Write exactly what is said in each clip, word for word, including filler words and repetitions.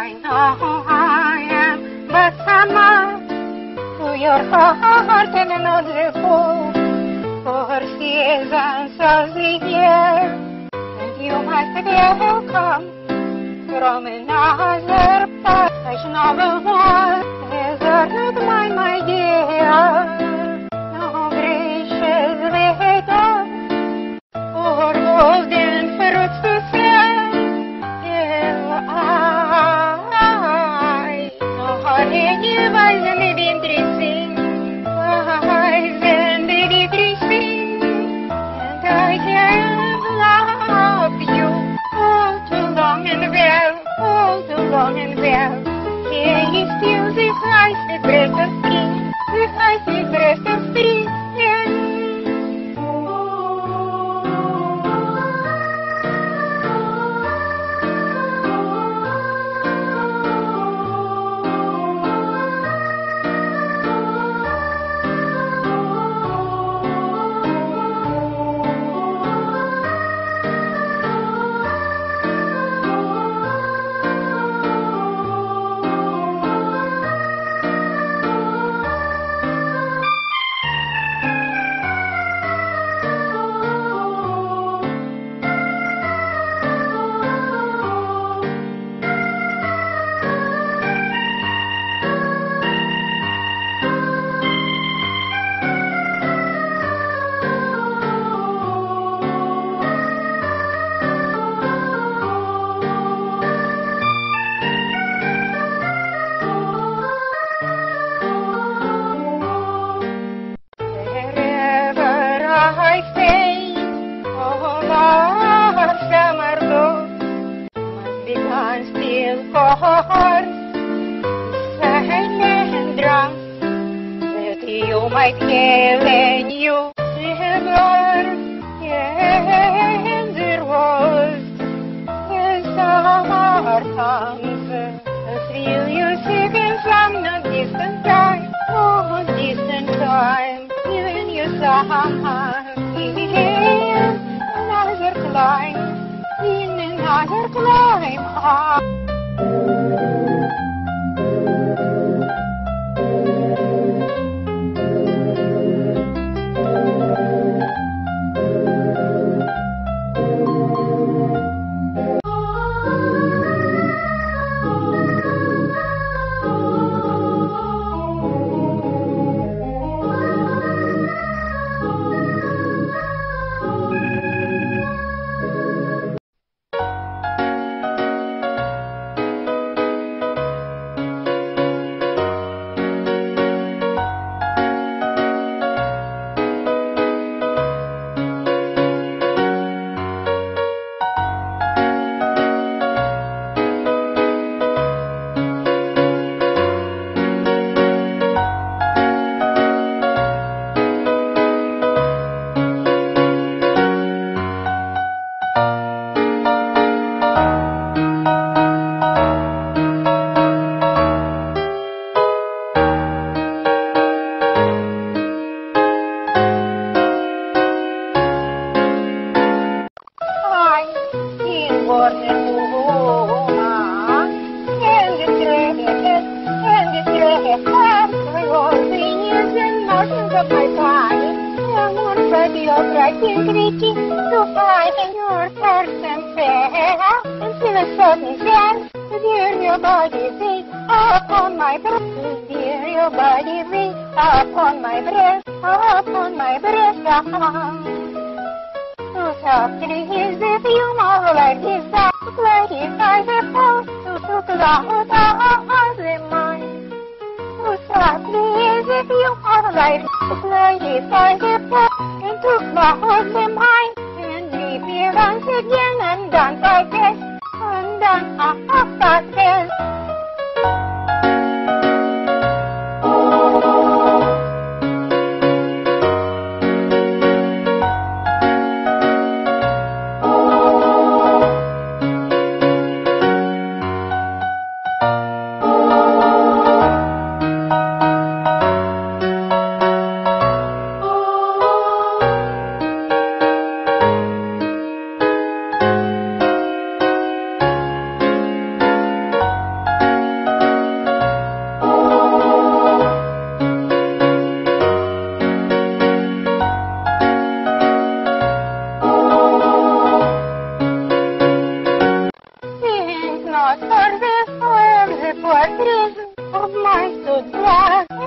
I know I am but summer to your heart and another fall. For seasons of the year, and you must be welcome from another fashionable world. Desert mine, my dear, no gracious waiter, or golden fruits to sell, till I know how any wise and interesting, wise and decreasing, and I can love you all too long and well, all too long and well. Here is still the high breath of spring, the high breath of spring.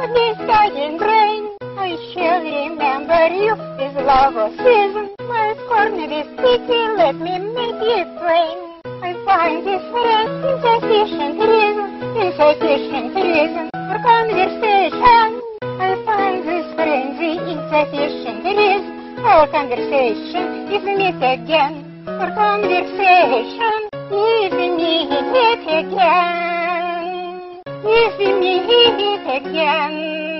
hardly studying brain. I shall remember you with love or season. My scorn is sticky, let me make it plain. I find this phrase insufficient reason, insufficient reason for conversation. I find this frenzy insufficient reason. Our conversation is meet again. For conversation is meet again. Is meet again.